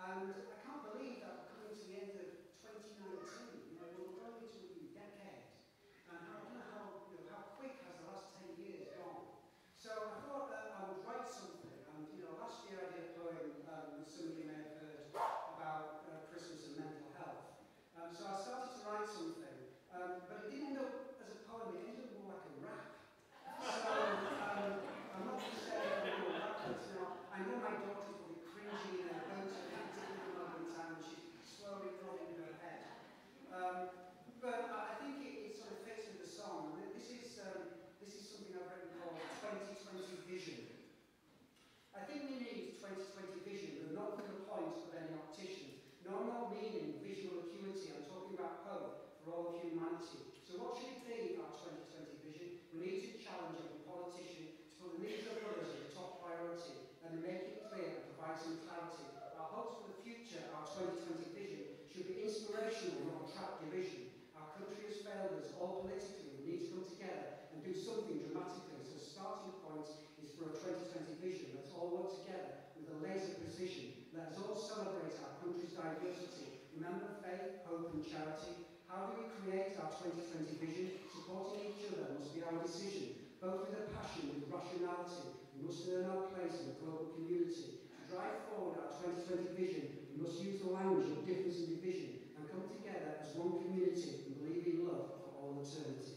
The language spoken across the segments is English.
And I can't believe that we're coming to the end of 2019. You know, we're going into a new decade. And I don't know how quick has the last 10 years gone. So I thought I would write something. And you know, last year I did a poem that some of you may have heard about Christmas and mental health. So I started to write something, but it didn't end up as a poem. It ended up more like a rap. So I'm not going to say I'm a rapper. I know my daughter's probably cringing in her boat at a particular moment in time, and she's slowly nodding her head. But I think it sort of fits with the song. This is something I've written called 2020 Vision. I think we need 2020 vision, but not from the point of any optician. No, I'm not meaning visual acuity. I'm talking about hope for all of humanity. So what should it be, our 2020 vision? We need to challenge every politician to put the needs of others as a top priority and to make it clear and provide some clarity. Our hopes for the future, our 2020 vision, should be inspirational, not trap division. Our country has failed us, all politically. We need to come together and do something dramatically. So starting point is for a 2020 vision. Let's all work together with a laser precision. Let us all celebrate our country's diversity. Remember faith, hope and charity. How do we create our 2020 vision? Supporting each other must be our decision. Both with a passion, with rationality. We must earn our place in the global community. To drive forward our 2020 vision, we must use the language of difference and division and come together as one community and believe in love for all eternity.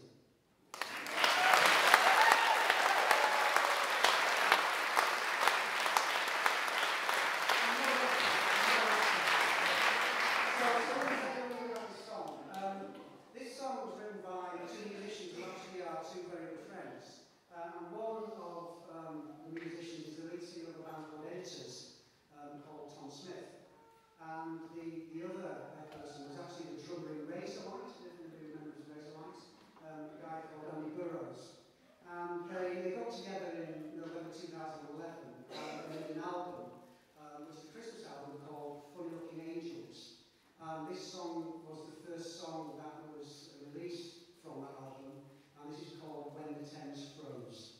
They got together in November 2011 and made an album, which is a Christmas album called Funny Looking Angels. This song was the first song that was released from that album, and this is called When the Thames Froze.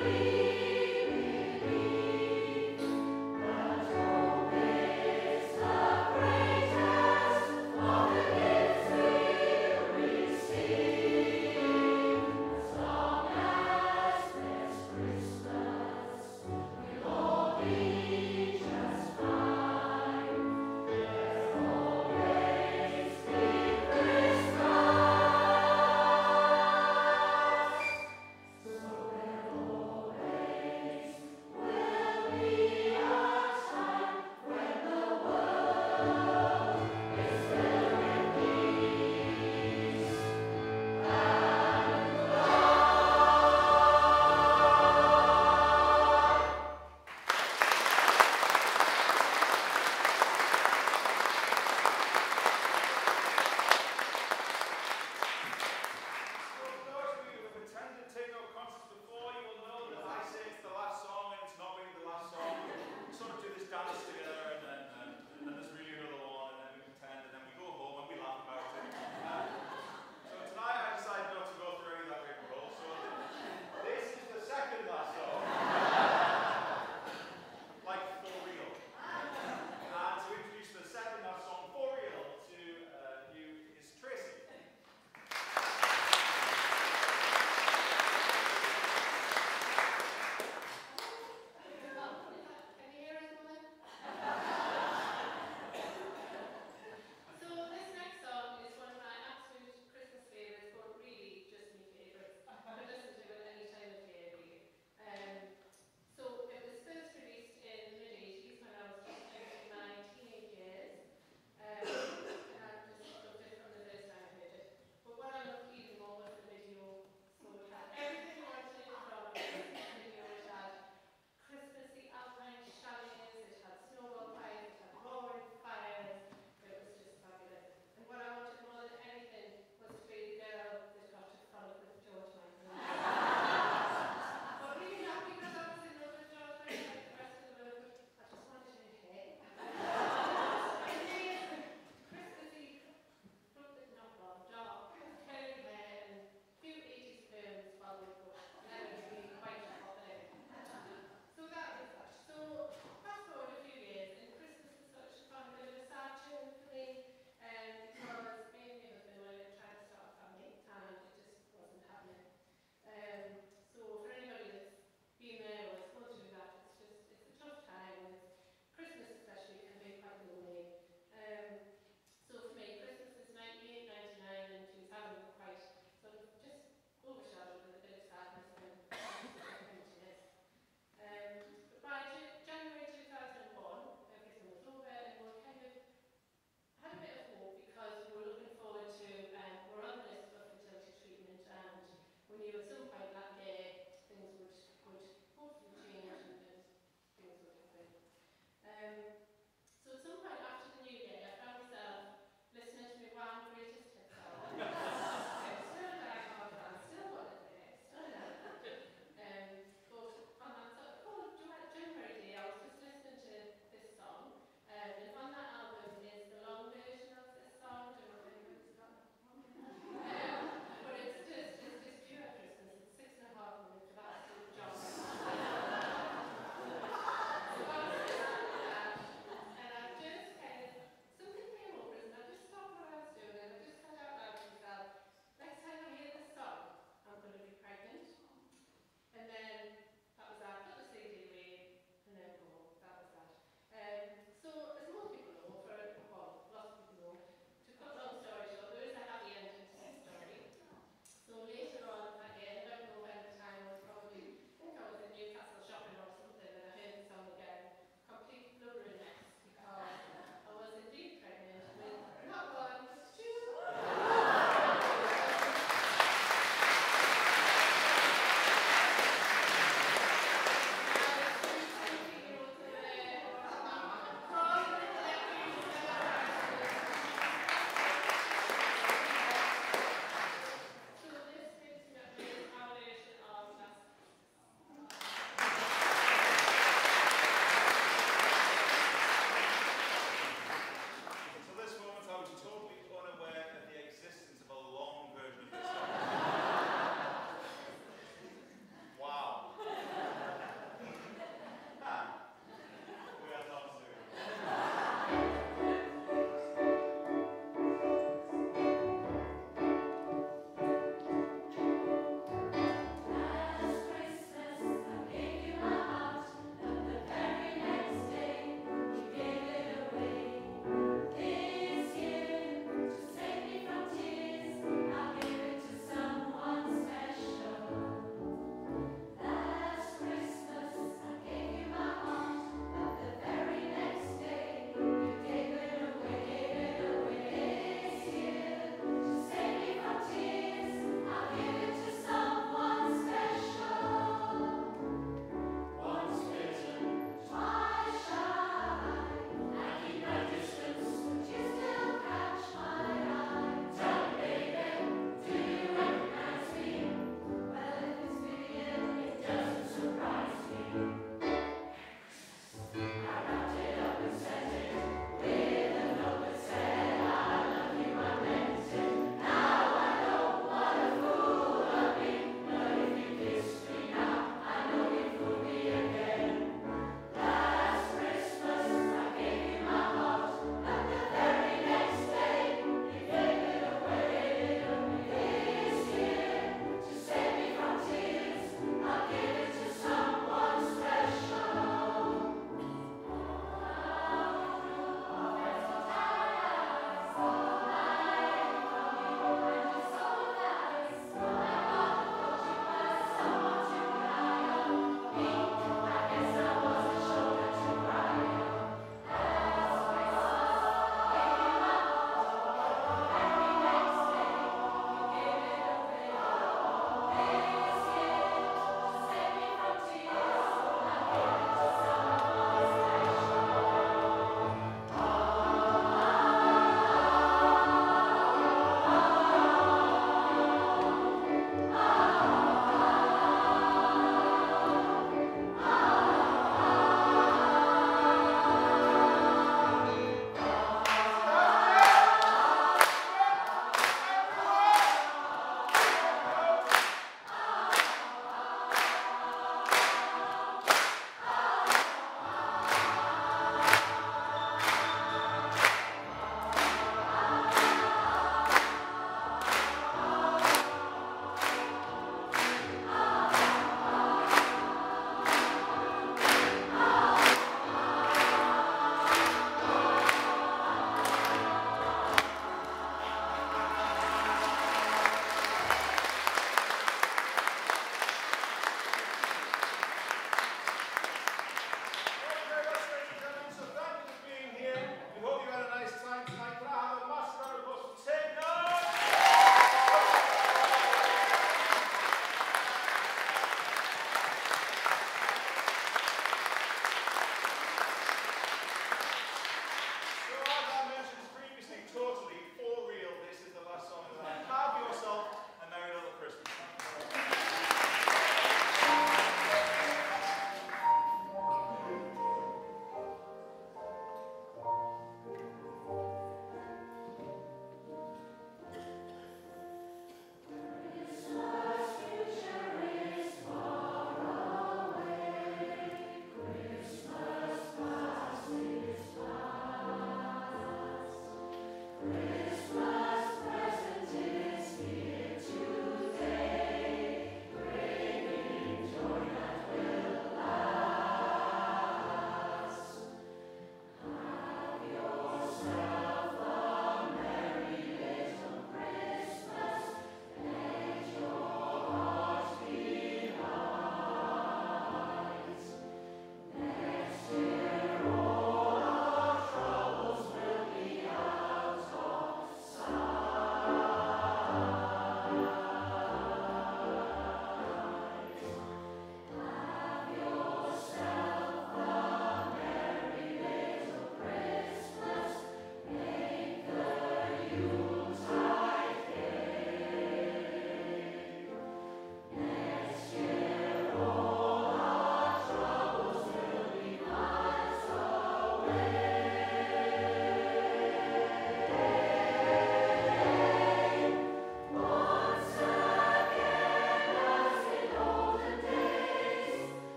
Maria.